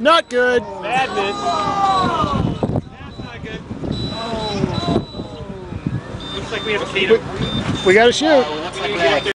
Not good. Bad miss. That's not good. Looks like we have a Tatum. We got to shoot.